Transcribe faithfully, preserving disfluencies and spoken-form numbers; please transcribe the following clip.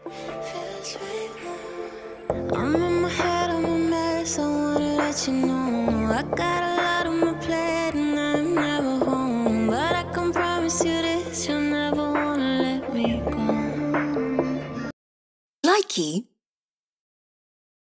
I'm in my head, I'm a mess, I wanna let you know I got a lot on my plate and I'm never home. But I can promise you this, you'll never wanna let me go. Likey